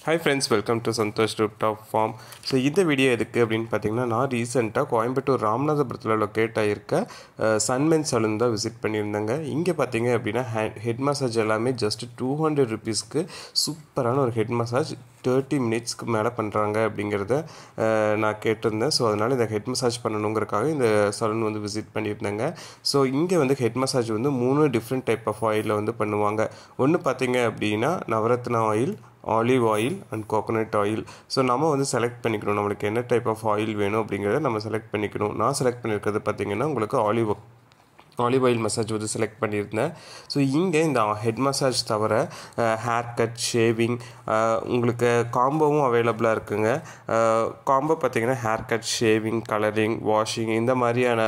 Hi friends, welcome to Santhosh Rooftop Farm. So இந்த video எதுக்கு அப்படின்னு பார்த்தீங்கன்னா நான் ரீசெண்டாக கோயம்புத்தூர் ராமநாதபுரத்தில் லொக்கேட் ஆகியிருக்க சன்மென் சலூன் தான் விசிட் பண்ணியிருந்தேங்க. இங்கே பார்த்தீங்க அப்படின்னா ஹெட் மசாஜ் எல்லாமே ஜஸ்ட் 200 ருபீஸ்க்கு சூப்பரான ஒரு ஹெட் மசாஜ் 30 மினிட்ஸ்க்கு மேலே பண்ணுறாங்க அப்படிங்கிறத நான் கேட்டிருந்தேன். ஸோ அதனால் இந்த ஹெட் மசாஜ் பண்ணணுங்கிறக்காக இந்த சலூன் வந்து விசிட் பண்ணியிருந்தேங்க. ஸோ இங்கே வந்து ஹெட் மசாஜ் வந்து 3 டிஃப்ரெண்ட் டைப் ஆஃப் ஆயிலில் வந்து பண்ணுவாங்க. ஒன்று பார்த்தீங்க அப்படின்னா Navratna oil, olive oil and coconut oil. So நம்ம வந்து செலக்ட் பண்ணிக்கணும் நம்மளுக்கு என்ன டைப் ஆஃப் ஆயில் வேணும் அப்படிங்கிறத நம்ம செலக்ட் பண்ணிக்கணும். நான் செலக்ட் பண்ணியிருக்கிறது பார்த்திங்கன்னா உங்களுக்கு ஆலிவ் ஆயில் மசாஜ் வந்து செலக்ட் பண்ணியிருந்தேன். ஸோ இங்கே இந்த ஹெட் மசாஜ் தவிர ஹேர் கட், ஷேவிங் உங்களுக்கு காம்போவும் அவைலபிளாக இருக்குங்க. காம்போ பார்த்திங்கன்னா haircut, shaving, colouring, washing இந்த மாதிரியான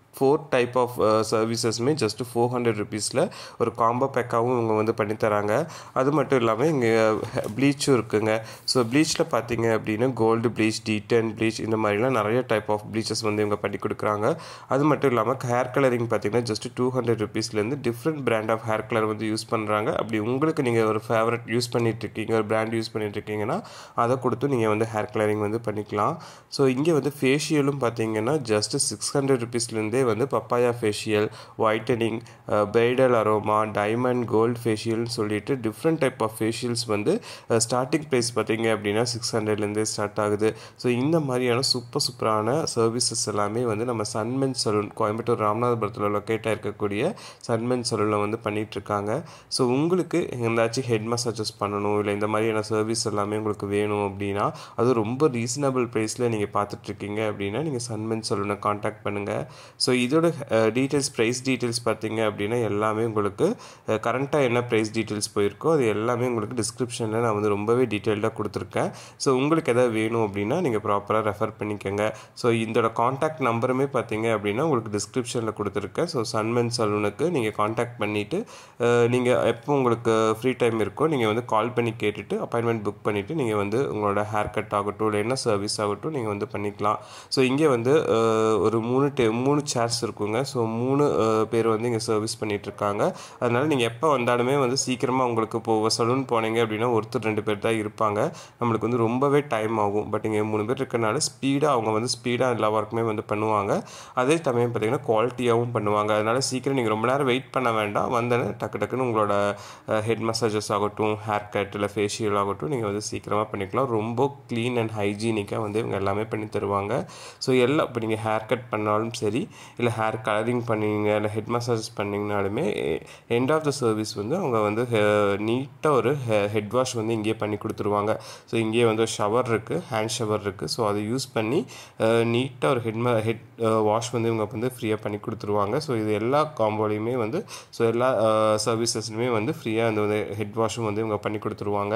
4 டைப் ஆஃப் சர்வீசஸுமே ஜஸ்ட்டு 400 ருபீஸில் ஒரு காம்போ பேக்காகவும் இவங்க வந்து பண்ணித்தராங்க. அது மட்டும் இல்லாமல் இங்கே ப்ளீச்சும் இருக்குங்க. ஸோ ப்ளீச்சில் பார்த்தீங்க அப்படின்னா கோல்டு ப்ளீச், D10 ப்ளீச் இந்த மாதிரிலாம் நிறைய டைப் ஆஃப் ப்ளீச்சஸ் வந்து இவங்க பண்ணி கொடுக்குறாங்க. அது மட்டும் இல்லாமல் ஹேர் கலரிங் பார்த்தீங்கன்னா ஜஸ்ட்டு 200 ருபீஸ்லேருந்து different brand of hair colour வந்து யூஸ் பண்ணுறாங்க. அப்படி உங்களுக்கு நீங்கள் ஒரு ஃபேவரட் யூஸ் பண்ணிகிட்ருக்கீங்க, ஒரு பிராண்ட் யூஸ் பண்ணிகிட்ருக்கீங்கன்னா அதை கொடுத்து நீங்கள் வந்து ஹேர் கலரிங் வந்து பண்ணிக்கலாம். ஸோ இங்கே வந்து ஃபேஷியலும் பார்த்தீங்கன்னா ஜஸ்ட்டு 600 ருபீஸ்லேருந்தே வந்து papaya facial, whitening, bridal aroma, diamond, gold ஃபேஷியல்னு சொல்லிட்டு டிஃப்ரெண்ட் டைப் ஆஃப் ஃபேஷியல்ஸ் வந்து ஸ்டார்டிங் ப்ரைஸ் பார்த்தீங்க அப்படின்னா 600லேருந்தே ஸ்டார்ட் ஆகுது. ஸோ இந்த மாதிரியான சூப்பரான சர்வீசஸ் எல்லாமே வந்து நம்ம சன்மென் சலூன் கோயம்புத்தூர் ராமநாதபுரத்தில் லொக்கேட்டாக இருக்கக்கூடிய சன்மென் சலூனில் வந்து பண்ணிகிட்ருக்காங்க. ஸோ உங்களுக்கு எந்தாச்சும் ஹெட் மசாஜஸ் பண்ணணும் இல்லை இந்த மாதிரியான சர்வீஸ் எல்லாமே உங்களுக்கு வேணும் அப்படின்னா அது ரொம்ப ரீசனபிள் ப்ரைஸில் நீங்கள் பார்த்துட்ருக்கீங்க அப்படின்னா நீங்கள் சன்மென் சலூனை காண்டாக்ட் பண்ணுங்கள். ஸோ இதோட டீட்டெயில்ஸ், ப்ரைஸ் டீட்டெயில்ஸ் பார்த்தீங்க அப்படின்னா எல்லாமே உங்களுக்கு கரண்ட்டாக என்ன ப்ரைஸ் டீட்டெயில்ஸ் போயிருக்கோ அது எல்லாமே உங்களுக்கு டிஸ்கிரிப்ஷனில் நான் வந்து ரொம்பவே டீட்டெயில்டாக கொடுத்துருக்கேன். ஸோ உங்களுக்கு எதாவது வேணும் அப்படின்னா நீங்கள் ப்ராப்பராக ரெஃபர் பண்ணிக்கோங்க. ஸோ இதோட காண்டாக்ட் நம்பருமே பார்த்தீங்க அப்படின்னா உங்களுக்கு டிஸ்கிரிப்ஷனில் கொடுத்துருக்கேன். ஸோ சன்மென் சலூனுக்கு நீங்கள் காண்டாக்ட் பண்ணிவிட்டு நீங்கள் எப்போ உங்களுக்கு ஃப்ரீ டைம் இருக்கோ நீங்கள் வந்து கால் பண்ணி கேட்டுட்டு அப்பாயின்மெண்ட் புக் பண்ணிவிட்டு நீங்கள் வந்து உங்களோட ஹேர் கட் ஆகட்டும் இல்லை என்ன சர்வீஸ் ஆகட்டும் நீங்கள் வந்து பண்ணிக்கலாம். ஸோ இங்கே வந்து ஒரு 3 சேர்ஸ் இருக்குங்க. ஸோ 3 பேர் வந்து இங்கே சர்வீஸ் பண்ணிகிட்ருக்காங்க. அதனால் நீங்கள் எப்போ வந்தாலுமே வந்து சீக்கிரமாக உங்களுக்கு இப்போ சலூன் போனீங்க அப்படின்னா ஒருத்தர் 2 பேர் தான் இருப்பாங்க. நம்மளுக்கு வந்து ரொம்பவே டைம் ஆகும். பட் இங்கே 3 பேர் இருக்கிறனால அவங்க வந்து ஸ்பீடாக எல்லா ஒர்க்குமே வந்து பண்ணுவாங்க. அதே சமயம் பார்த்திங்கன்னா குவாலிட்டியாகவும் பண்ணுவாங்க. அதனால் சீக்கிரம் நீங்கள் ரொம்ப நேரம் வெயிட் பண்ண வேண்டாம். வந்தோன்னே டக்குன்னு உங்களோட ஹெட் மசாஜஸ் ஆகட்டும், ஹேர் கட் இல்லை ஃபேஷியல் ஆகட்டும் நீங்கள் வந்து சீக்கிரமாக பண்ணிக்கலாம். ரொம்ப க்ளீன் அண்ட் ஹைஜீனிக்காக வந்து இவங்க எல்லாமே பண்ணி தருவாங்க. ஸோ எல்லாம் இப்போ நீங்கள் ஹேர் கட் பண்ணாலும் சரி இல்லை ஹேர் கலரிங் பண்ணிங்க இல்லை ஹெட் மசாஜ் பண்ணிங்கனாலுமே எண்ட் ஆஃப் த சர்வீஸ் வந்து அவங்க வந்து நீட்டாக ஒரு ஹெட் வாஷ் வந்து இங்கேயே பண்ணி கொடுத்துருவாங்க. ஸோ இங்கேயே வந்து ஷவர் இருக்குது, ஹேண்ட் ஷவர் இருக்குது. ஸோ அதை யூஸ் பண்ணி நீட்டாக ஒரு ஹெட் வாஷ் வந்து இவங்க வந்து ஃப்ரீயாக பண்ணி கொடுத்துருவாங்க. ஸோ இது எல்லா காம்போலையுமே வந்து எல்லா சர்வீசஸ்லையுமே வந்து ஃப்ரீயாக அந்த ஹெட் வாஷும் வந்து இவங்க பண்ணி கொடுத்துருவாங்க.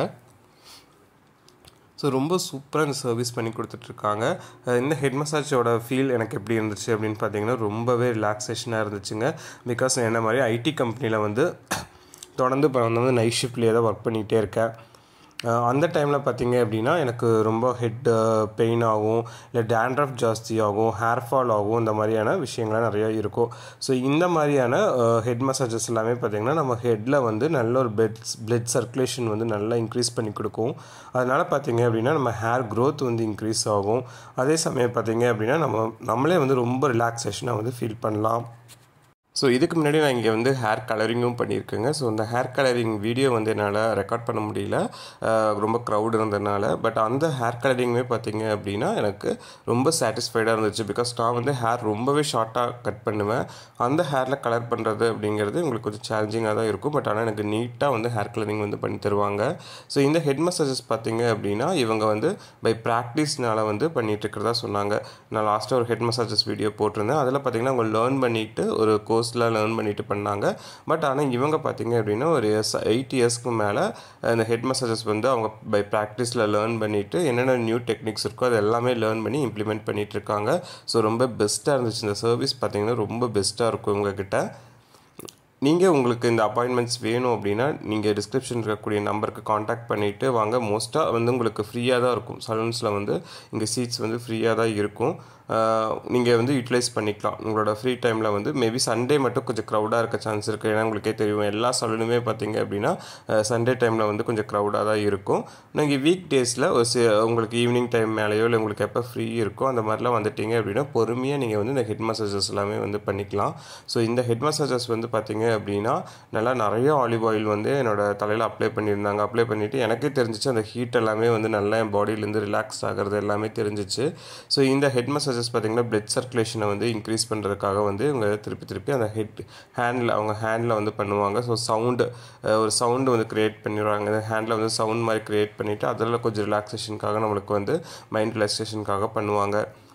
ஸோ ரொம்ப சூப்பராக இந்த சர்வீஸ் பண்ணி கொடுத்துட்ருக்காங்க. இந்த ஹெட் மசாஜோட ஃபீல் எனக்கு எப்படி இருந்துச்சு அப்படின்னு பார்த்தீங்கன்னா ரொம்பவே ரிலாக்ஸேஷனாக இருந்துச்சுங்க. பிகாஸ் என்ன மாதிரி ஐடி கம்பெனியில் வந்து தொடர்ந்து இப்போ வந்து நைட் ஷிஃப்ட்லேயே தான் ஒர்க் பண்ணிகிட்டே இருக்கேன். அந்த டைமில் பார்த்திங்க அப்படின்னா எனக்கு ரொம்ப ஹெட் பெயின் ஆகும், இல்லை டேண்ட்ரஃப் ஜாஸ்தி ஆகும், ஹேர் ஃபால் ஆகும், இந்த மாதிரியான விஷயங்கள்லாம் நிறையா இருக்கும். ஸோ இந்த மாதிரியான ஹெட் மசாஜஸ் எல்லாமே பார்த்திங்கன்னா நம்ம ஹெட்டில் வந்து நல்ல ஒரு பிளட் சர்க்குலேஷன் வந்து நல்லா இன்க்ரீஸ் பண்ணி கொடுக்கும். அதனால் பார்த்திங்க அப்படின்னா நம்ம ஹேர் க்ரோத் வந்து இன்க்ரீஸ் ஆகும். அதே சமயம் பார்த்திங்க அப்படின்னா நம்மளே வந்து ரொம்ப ரிலாக்ஸேஷனாக வந்து ஃபீல் பண்ணலாம். ஸோ இதுக்கு முன்னாடி நான் இங்கே வந்து ஹேர் கலரிங்கும் பண்ணியிருக்கேங்க. ஸோ இந்த ஹேர் கலரிங் வீடியோ வந்து என்னால் ரெக்கார்ட் பண்ண முடியல, ரொம்ப க்ரௌட் இருந்ததுனால. பட் அந்த ஹேர் கலரிங்குமே பார்த்திங்க அப்படின்னா எனக்கு ரொம்ப சாட்டிஸ்ஃபைடாக இருந்துச்சு. பிகாஸ் நான் வந்து ஹேர் ரொம்பவே ஷார்ட்டாக கட் பண்ணுவேன். அந்த ஹேரில் கலர் பண்ணுறது அப்படிங்கிறது உங்களுக்கு கொஞ்சம் சேலஞ்சிங்காக தான் இருக்கும். பட் ஆனால் எனக்கு நீட்டாக வந்து ஹேர் கலரிங் வந்து பண்ணி தருவாங்க. ஸோ இந்த ஹெட் மசாஜஸ் பார்த்திங்க அப்படின்னா இவங்க வந்து பை ப்ராக்டிஸ்னால் வந்து பண்ணிகிட்ருக்கிறதா சொன்னாங்க. நான் லாஸ்ட்டாக ஒரு ஹெட் மசாஜஸ் வீடியோ போட்டிருந்தேன். அதில் பார்த்திங்கன்னா அவங்க லேர்ன் பண்ணிவிட்டு ஒரு கோர்ஸ்லாம் லேர்ன் பண்ணிட்டு பண்ணாங்க. பட் ஆனால் இவங்க பார்த்திங்க அப்படின்னா ஒரு 8 இயர்ஸ்க்கு மேலே இந்த ஹெட் மசாஜஸ் வந்து அவங்க பை ப்ராக்டிஸில் லேர்ன் பண்ணிவிட்டு என்னென்ன நியூ டெக்னிக்ஸ் இருக்கோ அது எல்லாமே லேர்ன் பண்ணி இம்ப்ளிமெண்ட் பண்ணிகிட்ருக்காங்க. ஸோ ரொம்ப பெஸ்ட்டாக இருந்துச்சு. இந்த சர்வீஸ் பார்த்திங்கன்னா ரொம்ப பெஸ்ட்டாக இருக்கும் உங்ககிட்ட. நீங்கள் உங்களுக்கு இந்த அப்பாயின்மெண்ட்ஸ் வேணும் அப்படின்னா நீங்கள் டிஸ்கிரிப்ஷன் இருக்கக்கூடிய நம்பருக்கு காண்டாக்ட் பண்ணிவிட்டு வாங்க. மோஸ்ட்டாக வந்து உங்களுக்கு ஃப்ரீயாக தான் இருக்கும். சலூன்ஸில் வந்து இங்கே சீட்ஸ் வந்து ஃப்ரீயாக தான் இருக்கும். நீங்கள் வந்து யூட்டிலைஸ் பண்ணிக்கலாம் உங்களோட ஃப்ரீ டைமில் வந்து. மேபி சண்டே மட்டும் கொஞ்சம் க்ரௌடாக இருக்க சான்ஸ் இருக்குது. ஏன்னா உங்களுக்கே தெரியும் எல்லா சலூனுமே பார்த்தீங்க அப்படின்னா சண்டே டைமில் வந்து கொஞ்சம் க்ரௌடாக தான் இருக்கும். நீங்கள் வீக் டேஸில் உங்களுக்கு ஈவினிங் டைம் மேலேயோ இல்லை உங்களுக்கு எப்போ ஃப்ரீ இருக்கோ அந்த மாதிரிலாம் வந்துட்டீங்க அப்படின்னா பொறுமையாக நீங்கள் வந்து இந்த ஹெட் மசாஜஸ் எல்லாமே வந்து பண்ணிக்கலாம். ஸோ இந்த ஹெட் மசாஜஸ் வந்து பார்த்தீங்க அப்படின்னா நல்லா நிறைய ஆலிவ் ஆயில் வந்து என்னோட தலையில் அப்ளை பண்ணியிருந்தாங்க. அப்ளை பண்ணிவிட்டு எனக்கே தெரிஞ்சிச்சு அந்த ஹீட் எல்லாமே வந்து நல்லா என் பாடியிலேருந்து ரிலாக்ஸ் ஆகிறது எல்லாமே தெரிஞ்சிச்சு. ஸோ இந்த ஹெட் மசாஜஸ் பார்த்திங்கன்னா பிளட் சர்க்குலேஷனை வந்து இன்க்ரீஸ் பண்ணுறதுக்காக வந்து இவங்க திருப்பி அந்த அவங்க ஹேண்டில் வந்து பண்ணுவாங்க. ஸோ ஒரு சவுண்டு வந்து க்ரியேட் பண்ணிடுவாங்க. ஹேண்டில் வந்து சவுண்ட் மாதிரி க்ரியேட் பண்ணிவிட்டு அதில் கொஞ்சம் ரிலாக்ஸேஷனுக்காக நம்மளுக்கு வந்து மைண்ட் ரிலாக்ஸேஷனுக்காக பண்ணுவாங்க.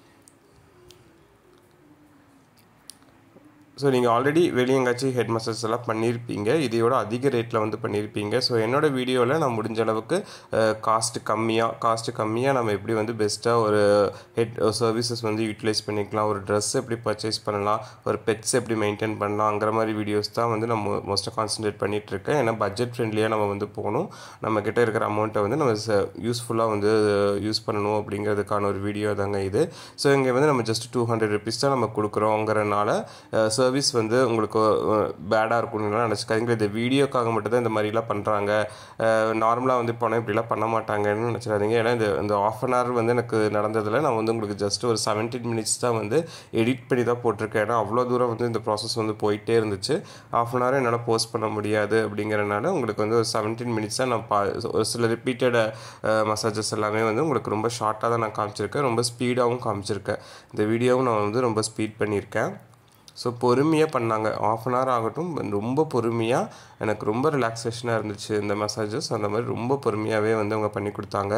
ஸோ நீங்கள் ஆல்ரெடி வெளியே எங்காச்சும் ஹெட் மசாஜ் எல்லாம் பண்ணியிருப்பீங்க. இதையோட அதிக ரேட்டில் வந்து பண்ணியிருப்பீங்க. ஸோ என்னோடய வீடியோவில் நான் முடிஞ்ச அளவுக்கு காஸ்ட்டு கம்மியாக நம்ம எப்படி வந்து பெஸ்ட்டாக ஒரு ஹெட் சர்வீசஸ் வந்து யூட்டிலைஸ் பண்ணிக்கலாம், ஒரு ட்ரெஸ் எப்படி பர்ச்சேஸ் பண்ணலாம், ஒரு பெட்ஸ் எப்படி மெயின்டைன் பண்ணலாங்கிற மாதிரி வீடியோஸ் தான் வந்து நம்ம மோஸ்ட்டாக கான்சன்ட்ரேட் பண்ணிகிட்ருக்கேன். ஏன்னா பட்ஜெட் ஃப்ரெண்ட்லியாக நம்ம வந்து போகணும், நம்மக்கிட்ட இருக்கிற அமௌண்ட்டை வந்து நம்ம யூஸ்ஃபுல்லாக வந்து யூஸ் பண்ணணும் அப்படிங்கிறதுக்கான ஒரு வீடியோ தாங்க இது. ஸோ இங்கே வந்து நம்ம ஜஸ்ட் 200 rupees தான் நம்ம கொடுக்குறோங்கிறனால சர்வீஸ் வந்து உங்களுக்கு பேடாக இருக்கும்னு நினச்சிக்காதீங்க. இந்த வீடியோக்காக மட்டும்தான் இந்த மாதிரிலாம் பண்ணுறாங்க, நார்மலாக வந்து போனால் இப்படிலாம் பண்ண மாட்டாங்கன்னு நினச்சிடாதீங்க. ஏன்னா இந்த ஆஃப் அன் ஹவர் வந்து எனக்கு நடந்ததில் நான் வந்து உங்களுக்கு ஜஸ்ட் ஒரு 17 minutes தான் வந்து எடிட் பண்ணி தான் போட்டிருக்கேன். ஏன்னா அவ்வளோ தூரம் வந்து இந்த ப்ராசஸ் வந்து போயிட்டே இருந்துச்சு. ஆஃப் அன் ஹவர் என்னால் போஸ்ட் பண்ண முடியாது அப்படிங்கிறனால உங்களுக்கு வந்து ஒரு 17 minutes தான் நான் ஒரு சில ரிப்பீட்டட் மசாஜஸ் எல்லாமே வந்து உங்களுக்கு ரொம்ப ஷார்ட்டாக தான் நான் காமிச்சிருக்கேன், ரொம்ப ஸ்பீடாகவும் காமிச்சிருக்கேன். இந்த வீடியோவும் நான் வந்து ரொம்ப ஸ்பீட் பண்ணியிருக்கேன். ஸோ பொறுமையாக பண்ணாங்க, ஆஃப் அன் ஹவர் ஆகட்டும், ரொம்ப பொறுமையாக எனக்கு ரொம்ப ரிலாக்ஸேஷனாக இருந்துச்சு இந்த மசாஜஸ். அந்த மாதிரி ரொம்ப பொறுமையாகவே வந்து அவங்க பண்ணி கொடுத்தாங்க.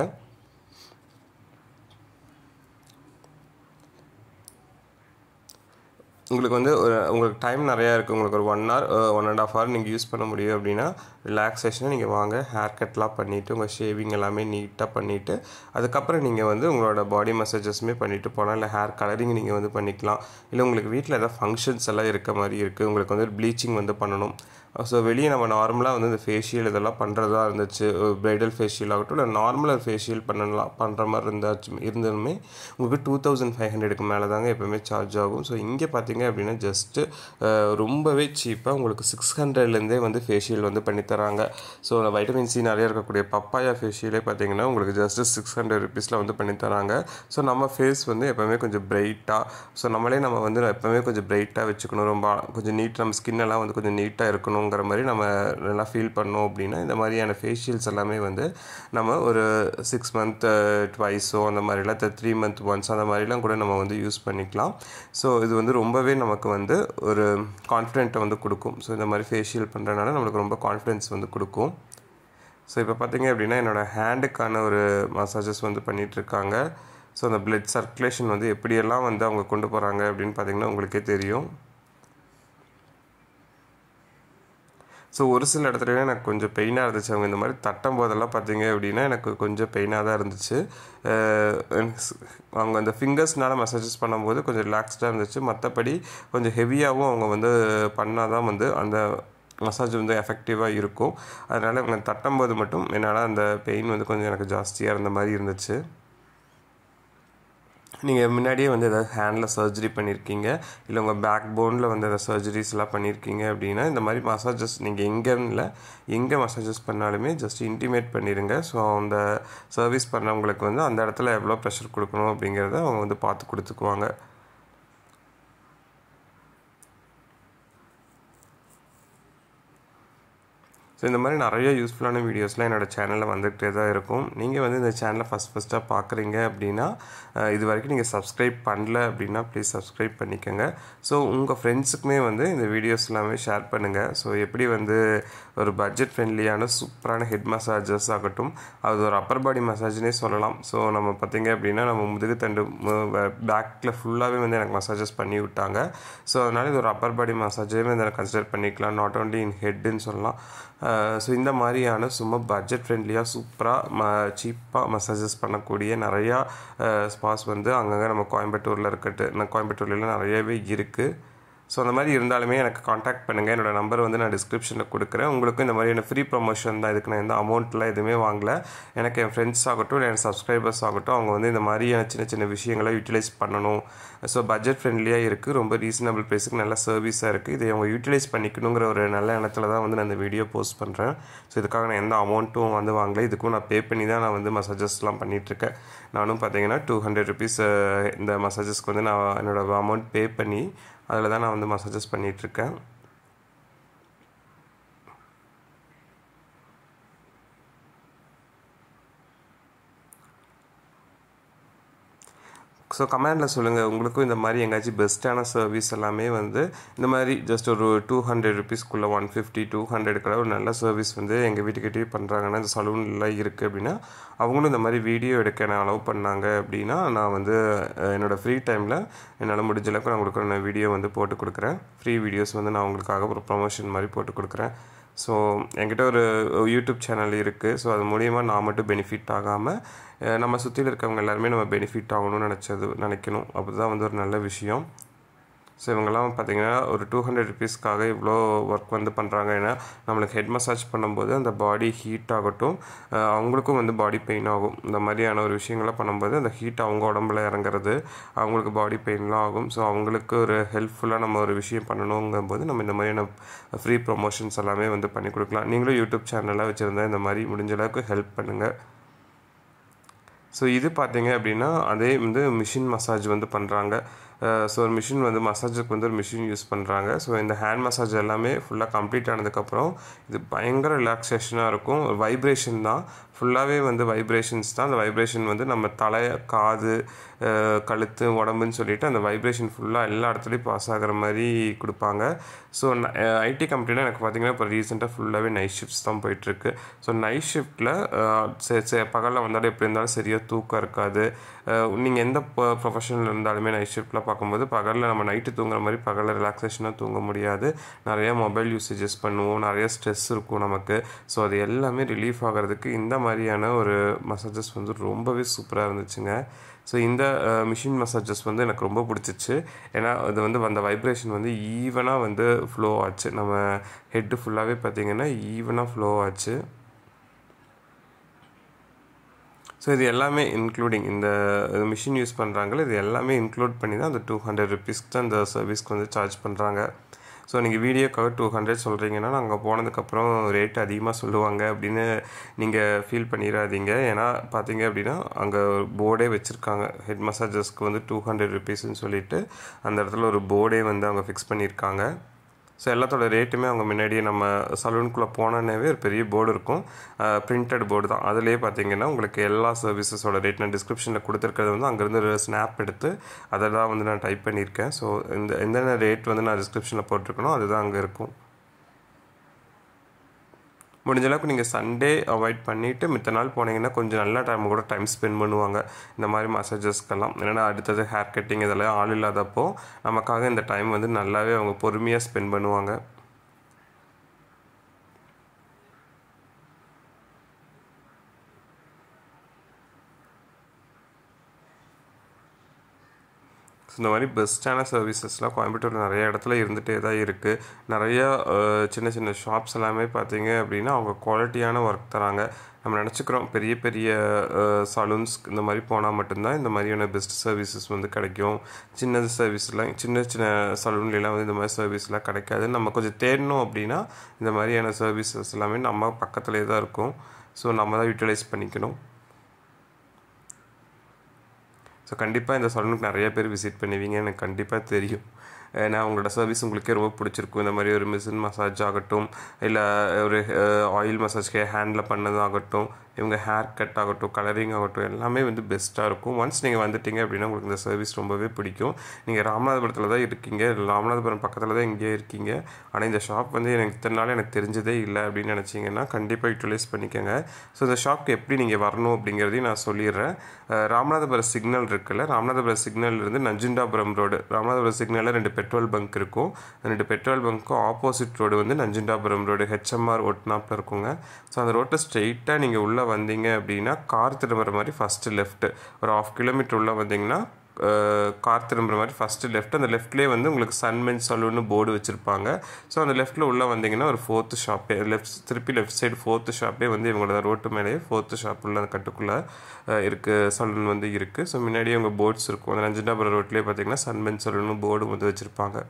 உங்களுக்கு வந்து உங்களுக்கு டைம் நிறையா இருக்குது, உங்களுக்கு ஒரு 1 hour 1.5 hour நீங்கள் யூஸ் பண்ண முடியும் அப்படின்னா ரிலாக்ஸேஷனாக நீங்கள் வாங்க, ஹேர் கட்லாம் பண்ணிவிட்டு உங்கள் ஷேவிங் எல்லாமே நீட்டாக பண்ணிவிட்டு அதுக்கப்புறம் நீங்கள் வந்து உங்களோட பாடி மசாஜஸுமே பண்ணிவிட்டு போகலாம். இல்லை ஹேர் கலரிங் நீங்கள் வந்து பண்ணிக்கலாம். இல்லை உங்களுக்கு வீட்டில் ஏதாவது ஃபங்க்ஷன்ஸ் எல்லாம் இருக்க மாதிரி இருக்குது, உங்களுக்கு வந்து ப்ளீச்சிங் வந்து பண்ணணும். ஸோ வெளியே நம்ம நார்மலாக வந்து இந்த ஃபேஷியல் இதெல்லாம் பண்ணுறதா இருந்துச்சு, ப்ரைடல் ஃபேஷியல் ஆகட்டும் இல்லை நார்மலாக ஃபேஷியல் பண்ணுற மாதிரி இருந்ததுமே உங்களுக்கு 2500க்கு மேலே தாங்க எப்போவுமே சார்ஜ் ஆகும். ஸோ இங்கே பார்த்தீங்க அப்படின்னா ஜஸ்ட்டு ரொம்பவே சீப்பாக உங்களுக்கு 600லேருந்தே வந்து ஃபேஷியல் வந்து பண்ணித்தராங்க. ஸோ வைட்டமின் சி நிறைய இருக்கக்கூடிய பப்பாயா ஃபேஷியலே பார்த்தீங்கன்னா உங்களுக்கு ஜஸ்ட்டு 600 rupeesல வந்து பண்ணித்தராங்க. ஸோ நம்ம ஃபேஸ் வந்து எப்போவுமே கொஞ்சம் பிரைட்டாக, ஸோ நம்ம வந்து எப்போவுமே கொஞ்சம் பிரைட்டாக வச்சுக்கணும், ரொம்ப கொஞ்சம் நம்ம ஸ்கின் எல்லாம் வந்து கொஞ்சம் நீட்டாக இருக்கணுங்கிற மாதிரி நம்ம நல்லா ஃபீல் பண்ணோம் அப்படின்னா இந்த மாதிரியான ஃபேஷியல்ஸ் எல்லாமே வந்து நம்ம ஒரு 6 month ட்வைஸோ அந்த மாதிரிலாம் 3 month ஒன்ஸ் அந்த மாதிரிலாம் கூட நம்ம வந்து யூஸ் பண்ணிக்கலாம். ஸோ இது வந்து ரொம்பவே நமக்கு வந்து ஒரு கான்ஃபிடென்ட்டை வந்து கொடுக்கும். ஸோ இந்த மாதிரி ஃபேஷியல் பண்ணுறதுனால நம்மளுக்கு ரொம்ப கான்ஃபிடென்ஸ் வந்து கொடுக்கும். ஸோ இப்போ பார்த்தீங்க அப்படின்னா என்னோடய ஹேண்டுக்கான ஒரு மசாஜஸ் வந்து பண்ணிகிட்ருக்காங்க. ஸோ அந்த பிளட் சர்க்குலேஷன் வந்து எப்படியெல்லாம் வந்து அவங்க கொண்டு போகிறாங்க அப்படின்னு பார்த்திங்கன்னா உங்களுக்கே தெரியும். ஸோ ஒரு சில இடத்துலலாம் எனக்கு கொஞ்சம் பெயினாக இருந்துச்சு. அவங்க இந்த மாதிரி தட்டும் போதெல்லாம் பார்த்தீங்க அப்படின்னா எனக்கு கொஞ்சம் பெயினாக தான் இருந்துச்சு. அவங்க அந்த ஃபிங்கர்ஸ்னால் மசாஜஸ் பண்ணும்போது கொஞ்சம் ரிலாக்ஸ்டாக இருந்துச்சு. மற்றபடி கொஞ்சம் ஹெவியாகவும் அவங்க வந்து பண்ணால் தான் வந்து அந்த மசாஜ் வந்து எஃபெக்டிவாக இருக்கும். அதனால் இவங்க தட்டும்போது மட்டும் என்னால் அந்த பெயின் வந்து கொஞ்சம் எனக்கு ஜாஸ்தியாக இருந்த மாதிரி இருந்துச்சு. நீங்கள் முன்னாடியே வந்து எதாவது ஹேண்டில் சர்ஜரி பண்ணியிருக்கீங்க, இல்லை உங்கள் பேக் போனில் வந்து எதாவது சர்ஜரிஸ்லாம் பண்ணியிருக்கீங்க அப்படின்னா இந்த மாதிரி மசாஜஸ் நீங்கள் எங்கே மசாஜஸ் பண்ணாலுமே ஜஸ்ட் இன்டிமேட் பண்ணிடுங்க. ஸோ அந்த சர்வீஸ் பண்ணவங்களுக்கு வந்து அந்த இடத்துல எவ்வளோ ப்ரெஷர் கொடுக்கணும் அப்படிங்கிறத அவங்க வந்து பார்த்து கொடுத்துக்குவாங்க. ஸோ இந்த மாதிரி நிறைய யூஸ்ஃபுல்லான வீடியோஸ்லாம் என்னோடய சேனலில் வந்துகிட்டே தான் இருக்கும். நீங்கள் வந்து இந்த சேனலை ஃபஸ்ட்டாக பார்க்குறீங்க அப்படின்னா இது வரைக்கும் நீங்கள் சப்ஸ்கிரைப் பண்ணல அப்படின்னா ப்ளீஸ் சப்ஸ்கிரைப் பண்ணிக்கோங்க. ஸோ உங்கள் ஃப்ரெண்ட்ஸுக்குமே வந்து இந்த வீடியோஸ் எல்லாமே ஷேர் பண்ணுங்கள். ஸோ எப்படி வந்து ஒரு பட்ஜெட் ஃப்ரெண்ட்லியான சூப்பரான ஹெட் மசாஜஸ் ஆகட்டும், அது ஒரு அப்பர் பாடி மசாஜ்னே சொல்லலாம். ஸோ நம்ம பார்த்திங்க அப்படின்னா நம்ம முதுகுத்தண்டு பேக்கில் ஃபுல்லாகவே வந்து எனக்கு மசாஜஸ் பண்ணி விட்டாங்க. ஸோ அதனால் இது ஒரு அப்பர் பாடி மசாஜே வந்து எனக்கு கன்சிடர் பண்ணிக்கலாம், நாட் ஓன்லி இன் ஹெட்டுன்னு சொல்லலாம். ஸோ இந்த மாதிரியான சும்மா பட்ஜெட் ஃப்ரெண்ட்லியாக சூப்பராக சீப்பாக மசாஜஸ் பண்ணக்கூடிய நிறையா ஸ்பாஸ் வந்து அங்கங்கே நம்ம கோயம்புத்தூரில் கோயம்புத்தூர்லாம் நிறையவே இருக்குது. ஸோ அந்த மாதிரி இருந்தாலுமே எனக்கு காண்டாக்ட் பண்ணுங்கள். என்னோடய நம்பர் வந்து நான் டிஸ்கிரிப்ஷனில் கொடுக்குறேன். உங்களுக்கும் இந்த மாதிரியான ஃப்ரீ ப்ரொமோஷன் தான். இதுக்கு நான் எந்த அமௌண்ட்லாம் எதுவுமே வாங்கலை. எனக்கு என் ஃப்ரெண்ட்ஸ் ஆகட்டும் இல்லை என் சப்ஸ்கிரைபர்ஸ் ஆகட்டும் அவங்க வந்து இந்த மாதிரியான சின்ன சின்ன விஷயங்களை யூட்டிலைஸ் பண்ணணும். ஸோ பட்ஜெட் ஃப்ரெண்ட்லியாக இருக்குது, ரொம்ப ரீசனபிள் ப்ரைஸுக்கு நல்ல சர்வீஸாக இருக்குது. இதை அவங்க யூட்டிலைஸ் பண்ணிக்கணுங்கிற ஒரு நல்ல எண்ணத்தில் தான் வந்து நான் இந்த வீடியோ போஸ்ட் பண்ணுறேன். ஸோ இதுக்காக நான் எந்த அமௌண்ட்டும் வந்து வாங்கலை. இதுக்கும் நான் பே பண்ணி தான் நான் வந்து மசாஜஸ்லாம் பண்ணிகிட்ருக்கேன். நானும் பார்த்தீங்கன்னா 200 ருபீஸ் இந்த மசாஜஸ்க்கு வந்து நான் என்னோடய அமௌண்ட் பே பண்ணி அதில் தான் நான் வந்து மசாஜஸ் பண்ணிகிட்ருக்கேன். ஸோ கமெண்டில் சொல்லுங்கள், உங்களுக்கும் இந்த மாதிரி எங்கேயாச்சும் பெஸ்ட்டான சர்வீஸ் எல்லாமே வந்து இந்த மாதிரி ஜஸ்ட் ஒரு 200 ருபீஸ்க்குள்ளே 150 200 ஒரு நல்ல சர்வீஸ் வந்து எங்கள் வீட்டுக்கிட்டே பண்ணுறாங்கன்னா இந்த சலூன்லாம் இருக்குது அப்படின்னா அவங்களும் இந்த மாதிரி வீடியோ எடுக்க நான் அலோவ் பண்ணாங்க அப்படின்னா நான் வந்து என்னோடய ஃப்ரீ டைமில் என்னால் முடிஞ்ச அளவுக்கு நான் உங்களுக்கு வீடியோ வந்து போட்டு கொடுக்குறேன். ஃப்ரீ வீடியோஸ் வந்து நான் உங்களுக்காக ஒரு ப்ரொமோஷன் மாதிரி போட்டு கொடுக்குறேன். ஸோ என்கிட்ட ஒரு யூடியூப் சேனல் இருக்குது. ஸோ அது மூலிமா நான் மட்டும் பெனிஃபிட் ஆகாமல் நம்ம சுற்றியில் இருக்கவங்க எல்லாருமே நம்ம பெனிஃபிட் ஆகணும்னு நினைக்கணும். அப்படி தான் வந்து ஒரு நல்ல விஷயம். ஸோ இவங்கெல்லாம் பார்த்திங்கன்னா ஒரு 200 ருபீஸ்க்காக இவ்வளோ ஒர்க் வந்து பண்ணுறாங்க. ஏன்னா நம்மளுக்கு ஹெட் மசாஜ் பண்ணும்போது அந்த பாடி ஹீட் ஆகட்டும், அவங்களுக்கும் வந்து பாடி பெயின் ஆகும். இந்த மாதிரியான ஒரு விஷயங்கள்லாம் பண்ணும்போது அந்த ஹீட் அவங்க உடம்புல இறங்குறது அவங்களுக்கு பாடி பெயின்லாம் ஆகும். ஸோ அவங்களுக்கு ஒரு ஹெல்ப்ஃபுல்லாக நம்ம ஒரு விஷயம் பண்ணணுங்கும்போது நம்ம இந்த மாதிரியான ஃப்ரீ ப்ரொமோஷன்ஸ் எல்லாமே வந்து பண்ணி கொடுக்கலாம். நீங்களும் யூடியூப் சேனலாக வச்சுருந்தா இந்த மாதிரி முடிஞ்ச அளவுக்கு ஹெல்ப் பண்ணுங்கள். ஸோ இது பார்த்தீங்க அப்படின்னா அதே வந்து மிஷின் மசாஜ் வந்து பண்ணுறாங்க. ஸோ ஒரு மிஷின் வந்து மசாஜுக்கு வந்து ஒரு மிஷின் யூஸ் பண்ணுறாங்க. ஸோ இந்த ஹேண்ட் மசாஜ் எல்லாமே ஃபுல்லாக கம்ப்ளீட் ஆனதுக்கப்புறம் இது பயங்கர ரிலாக்ஸேஷனாக இருக்கும். வைப்ரேஷன் தான், ஃபுல்லாகவே வந்து வைப்ரேஷன்ஸ் தான். அந்த வைப்ரேஷன் வந்து நம்ம தலை, காது, கழுத்து, உடம்புன்னு சொல்லிவிட்டு அந்த வைப்ரேஷன் ஃபுல்லாக எல்லா இடத்துலையும் பாஸ் ஆகிற மாதிரி கொடுப்பாங்க. ஸோ ஐடி கம்பெனியில் எனக்கு பார்த்திங்கன்னா இப்போ ரீசெண்டாக ஃபுல்லாகவே நைட் ஷிஃப்ட்ஸ் தான் போயிட்டுருக்கு. ஸோ நைட் ஷிஃப்ட்டில் பகலில் வந்தாலும் எப்படி இருந்தாலும் சரியாக தூக்கம் இருக்காது. நீங்கள் எந்த ப்ரொஃபஷனில் இருந்தாலுமே நைட் ஷிஃப்ட்டில் பார்க்கும்போது பகலில் நம்ம நைட்டு தூங்குற மாதிரி பகலில் ரிலாக்ஸேஷனாக தூங்க முடியாது. நிறையா மொபைல் யூசேஜஸ் பண்ணுவோம், நிறைய ஸ்ட்ரெஸ் இருக்கும் நமக்கு. ஸோ அது எல்லாமே ரிலீஃப் ஆகிறதுக்கு இந்த மாதிரியான ஒரு மசாஜஸ் வந்து ரொம்பவே சூப்பராக இருந்துச்சுங்க. ஸோ இந்த மிஷின் மசாஜஸ் வந்து எனக்கு ரொம்ப பிடிச்சிச்சு. ஏன்னா அது வந்து அந்த வைப்ரேஷன் வந்து ஈவனாக வந்து ஃப்ளோ ஆச்சு. நம்ம ஹெட்டு ஃபுல்லாகவே பார்த்திங்கன்னா ஈவனாக ஃப்ளோ ஆச்சு. ஸோ இது எல்லாமே இன்க்ளூடிங் இந்த மிஷின் யூஸ் பண்ணுறாங்களே இது எல்லாமே இன்க்ளூட் பண்ணி தான் அந்த 200 ருபீஸ்க்கு தான் இந்த சர்வீஸ்க்கு வந்து சார்ஜ் பண்ணுறாங்க. ஸோ நீங்கள் வீடியோக்காக 200 சொல்கிறீங்கன்னா நாங்கள் போனதுக்கப்புறம் ரேட் அதிகமாக சொல்லுவாங்க அப்படின்னு நீங்கள் ஃபீல் பண்ணிடாதீங்க. ஏன்னா பார்த்தீங்க அப்படின்னா அங்கே போர்டே வச்சுருக்காங்க. ஹெட் மசாஜஸ்க்கு வந்து 200 ருபீஸ்ன்னு சொல்லிட்டு அந்த இடத்துல ஒரு போர்டே வந்து அவங்க ஃபிக்ஸ் பண்ணியிருக்காங்க. ஸோ எல்லாத்தோட ரேட்டுமே அவங்க முன்னாடியே நம்ம சலூனுக்குள்ளே போனோன்னே ஒரு பெரிய போர்டு இருக்கும், பிரிண்டட் போர்டு தான். அதுலேயே பார்த்தீங்கன்னா உங்களுக்கு எல்லா சர்வீசஸோட ரேட் நான் டிஸ்கிரிப்ஷனில் கொடுத்துருக்கிறது வந்து அங்கேருந்து ஒரு ஸ்னாப் எடுத்து அதை தான் வந்து நான் டைப் பண்ணியிருக்கேன். ஸோ எந்தெந்த ரேட் வந்து நான் டிஸ்கிரிப்ஷனில் போட்டிருக்கணும் அதுதான் அங்கே இருக்கும். முடிஞ்ச அளவுக்கு நீங்கள் சண்டே அவாய்ட் பண்ணிவிட்டு மித்த நாள் போனீங்கன்னா கொஞ்சம் நல்ல டைம் ஸ்பெண்ட் பண்ணுவாங்க இந்த மாதிரி மசாஜஸ்க்கெல்லாம். ஏன்னா அடுத்தது ஹேர் கட்டிங் இதெல்லாம் ஆள் இல்லாதப்போ நமக்காக இந்த டைம் வந்து நல்லாவே அவங்க பொறுமையாக ஸ்பெண்ட் பண்ணுவாங்க. இந்த மாதிரி பெஸ்ட்டான சர்வீசஸ்லாம் கோயம்புத்தூர் நிறைய இடத்துல இருந்துகிட்டே தான் இருக்குது. நிறையா சின்ன சின்ன ஷாப்ஸ் எல்லாமே பார்த்தீங்க அப்படின்னா அவங்க குவாலிட்டியான ஒர்க் தராங்க. நம்ம நினச்சிக்கிறோம் பெரிய பெரிய சலூன்ஸ் இந்த மாதிரி போனால் மட்டும்தான் இந்த மாதிரியான பெஸ்ட் சர்வீசஸ் வந்து கிடைக்கும். சின்ன சர்வீஸ்லாம் சின்ன சின்ன சலூன்லாம் வந்து இந்த மாதிரி சர்வீஸ்லாம் கிடைக்காது. நம்ம கொஞ்சம் தேடணும் அப்படின்னா இந்த மாதிரியான சர்வீசஸ் எல்லாமே நம்ம பக்கத்துலேயே தான் இருக்கும். ஸோ நம்ம தான் யூட்டிலைஸ் பண்ணிக்கணும். ஸோ கண்டிப்பாக இந்த சலூனுக்கு நிறைய பேர் விசிட் பண்ணுவீங்க, எனக்கு கண்டிப்பாக தெரியும். ஏன்னா உங்களோட சர்வீஸ் உங்களுக்கே ரொம்ப பிடிச்சிருக்கும். இந்த மாதிரி ஒரு மிஷின் மசாஜ் ஆகட்டும், இல்லை ஒரு ஆயில் மசாஜ் ஹேண்டில் பண்ணதாகட்டும், இவங்க ஹேர் கட் ஆகட்டும், கலரிங் ஆகட்டும், எல்லாமே வந்து பெஸ்ட்டாக இருக்கும். ஒன்ஸ் நீங்கள் வந்துட்டீங்க அப்படின்னா உங்களுக்கு இந்த சர்வீஸ் ரொம்பவே பிடிக்கும். நீங்கள் ராமநாதபுரத்தில் தான் இருக்கீங்க, ராமநாதபுரம் பக்கத்தில் தான் இங்கே இருக்கீங்க, ஆனால் இந்த ஷாப் வந்து எனக்கு இத்தனை நாள் எனக்கு தெரிஞ்சதே இல்லை அப்படின்னு நினச்சிங்கன்னா கண்டிப்பாக யூட்டிலைஸ் பண்ணிக்கோங்க. ஸோ இந்த ஷாப்க்கு எப்படி நீங்கள் வரணும் அப்படிங்கிறதையும் நான் சொல்லிடுறேன். ராமநாதபுரம் சிக்னல் இருக்குல்ல, ராமநாதபுரம் சிக்னல்லேருந்து நஞ்சுண்டாபுரம் ரோடு, ராமநாதபுரம் சிக்னலில் 2 பெட்ரோல் பங்க் இருக்கும். 2 பெட்ரோல் பங்க்கும் ஆப்போசிட் ரோடு வந்து நஞ்சுண்டாபுரம் ரோடு ஹெச்எம்ஆர் ஒட்னாப்பில் இருக்குங்க. ஸோ அந்த ரோட்டை ஸ்ட்ரெயிட்டாக நீங்கள் உள்ளே வந்தீங்க அப்படின்னா கார் திரும்புற மாதிரி ஃபஸ்ட்டு லெஃப்ட்டு ஒரு 1/2 கிலோமீட்டர் உள்ளே வந்தீங்கன்னா கார் திரும்புற மாதிரி ஃபஸ்ட்டு லெஃப்ட், அந்த லெஃப்ட்லேயே வந்து உங்களுக்கு சன்மென் சலூன்னு போர்டு வச்சுருப்பாங்க. ஸோ அந்த லெஃப்ட்டில் உள்ளே வந்தீங்கன்னா ஒரு 4th ஷாப்பே திருப்பி லெஃப்ட் சைடு 4th ஷாப்பே வந்து இவங்களோட ரோட்டு மேலேயே 4th ஷாப் உள்ள அந்த கட்டுக்குள்ளே இருக்குது சலூன் வந்து இருக்குது. ஸோ முன்னாடியே உங்கள் போர்ட்ஸ் இருக்கும். அந்த ரஞ்சிதாபுரம் ரோட்லேயே பார்த்தீங்கன்னா சன்மென் சலூன்னு போர்டு வந்து வச்சுருப்பாங்க.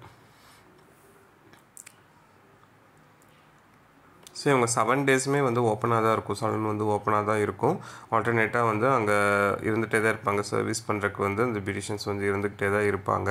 ஸோ இவங்க 7 டேஸுமே வந்து ஓப்பனாக தான் இருக்கும். சலூன் வந்து ஓப்பனாக தான் இருக்கும். ஆல்டர்னேட்டாக வந்து அங்கே இருந்துகிட்டே தான் இருப்பாங்க. சர்வீஸ் பண்ணுறதுக்கு வந்து அந்த பியூட்டிஷியன்ஸ் வந்து இருந்துக்கிட்டே தான் இருப்பாங்க.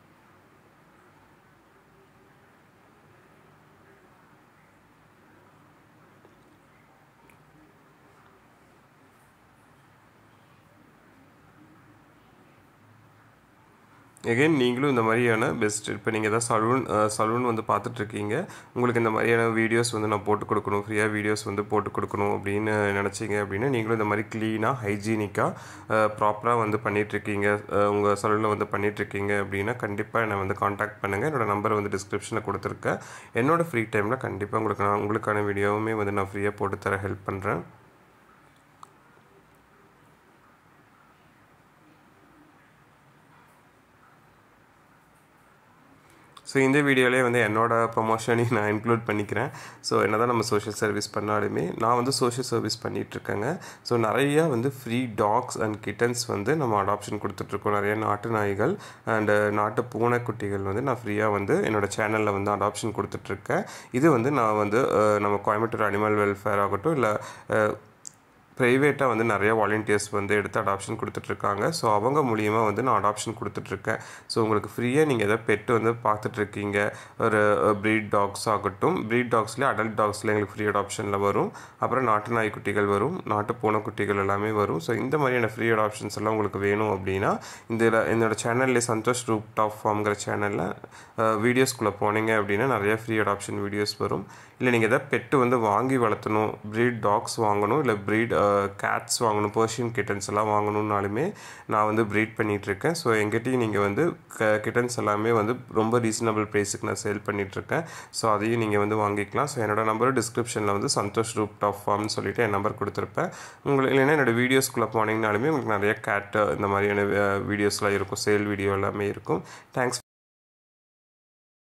எகைன் நீங்களும் இந்த மாதிரியான பெஸ்ட் இப்போ நீங்கள் எதாவது சலூன் வந்து பார்த்துட்ருக்கீங்க, உங்களுக்கு இந்த மாதிரியான வீடியோஸ் வந்து நான் போட்டு கொடுக்கணும், ஃப்ரீயாக வீடியோஸ் வந்து போட்டு கொடுக்கணும் அப்படின்னு நினச்சிங்க அப்படின்னா நீங்களும் இந்த மாதிரி க்ளீனாக ஹைஜீனிக்காக ப்ராப்பராக வந்து பண்ணிகிட்ருக்கீங்க, உங்கள் சலூனில் வந்து பண்ணிகிட்ருக்கீங்க அப்படின்னா கண்டிப்பாக என்னை வந்து காண்டாக்ட் பண்ணுங்கள். என்னோடய நம்பர் வந்து டிஸ்கிரிப்ஷனில் கொடுத்துருக்கேன். என்னோடய ஃப்ரீ டைமில் கண்டிப்பாக உங்களுக்கான வீடியோவுமே வந்து நான் ஃப்ரீயாக போட்டு தர ஹெல்ப் பண்ணுறேன். ஸோ இந்த வீடியோலேயே வந்து என்னோடய ப்ரொமோஷனையும் நான் இன்க்ளூட் பண்ணிக்கிறேன். ஸோ என்ன தான் நம்ம சோஷியல் சர்வீஸ் பண்ணாலுமே நான் வந்து சோஷியல் சர்வீஸ் பண்ணிகிட்ருக்கேங்க. ஸோ நிறையா வந்து ஃப்ரீ டாக்ஸ் அண்ட் கிட்டன்ஸ் வந்து நம்ம அடாப்ஷன் கொடுத்துட்ருக்கோம். நிறைய நாட்டு நாய்கள் அண்டு நாட்டு பூனைக்குட்டிகள் வந்து நான் ஃப்ரீயாக வந்து என்னோடய சேனலில் வந்து அடாப்ஷன் கொடுத்துட்ருக்கேன். இது வந்து நான் வந்து நம்ம கோயம்புத்தூர் அனிமல் வெல்ஃபேர் ஆகட்டும் இல்லை ப்ரைவேட்டாக வந்து நிறைய வாலண்டியர்ஸ் வந்து எடுத்து அடாப்ஷன் கொடுத்துட்ருக்காங்க. ஸோ அவங்க மூலியமாக வந்து நான் அடாப்ஷன் கொடுத்துட்ருக்கேன். ஸோ உங்களுக்கு ஃப்ரீயாக நீங்கள் எதாவது பெட்டு வந்து பார்த்துட்ருக்கீங்க, ஒரு ப்ரீட் டாக்ஸ் ஆகட்டும், ப்ரீட் டாக்ஸ்லேயே அடல்ட் டாக்ஸில் எங்களுக்கு ஃப்ரீ அடாப்ஷனில் வரும். அப்புறம் நாட்டு நாய்க்குட்டிகள் வரும், நாட்டு பூனைக்குட்டிகள் எல்லாமே வரும். ஸோ இந்த மாதிரியான ஃப்ரீ அடாப்ஷன்ஸ் எல்லாம் உங்களுக்கு வேணும் அப்படின்னா என்னோடய சேனல்லே சந்தோஷ் ரூப்டாப் ஃபார்ம்ங்கிற சேனலில் வீடியோஸ்குள்ளே போனீங்க அப்படின்னா நிறைய ஃப்ரீ அடாப்ஷன் வீடியோஸ் வரும். இல்லை நீங்கள் எதாவது பெட்டு வந்து வாங்கி வளர்த்தணும், ப்ரீட் டாக்ஸ் வாங்கணும், இல்லை ப்ரீட் கேட்ஸ் வாங்கணும், பர்சியன் கிட்டன்ஸ் எல்லாம் வாங்கணுன்னாலுமே நான் வந்து ப்ரீட் பண்ணிகிட்ருக்கேன். ஸோ எங்கிட்டையும் நீங்கள் வந்து கிட்டன்ஸ் எல்லாமே வந்து ரொம்ப ரீசனபிள் ப்ரைஸுக்கு நான் சேல் பண்ணிகிட்ருக்கேன். ஸோ அதையும் நீங்கள் வந்து வாங்கிக்கலாம். ஸோ என்னோடய நம்பர் டிஸ்கிரிப்ஷனில் வந்து சந்தோஷ் ரூப்டாப் ஃபார்ம்னு சொல்லிவிட்டு என் நம்பர் கொடுத்துருப்பேன். உங்களுக்கு இல்லைன்னா என்னோடய வீடியோஸ்குள்ளே போனீங்கனாலுமே உங்களுக்கு நிறைய கேட் இந்த மாதிரியான வீடியோஸ்லாம் இருக்கும், சேல் வீடியோ எல்லாமே இருக்கும். தேங்க்ஸ்.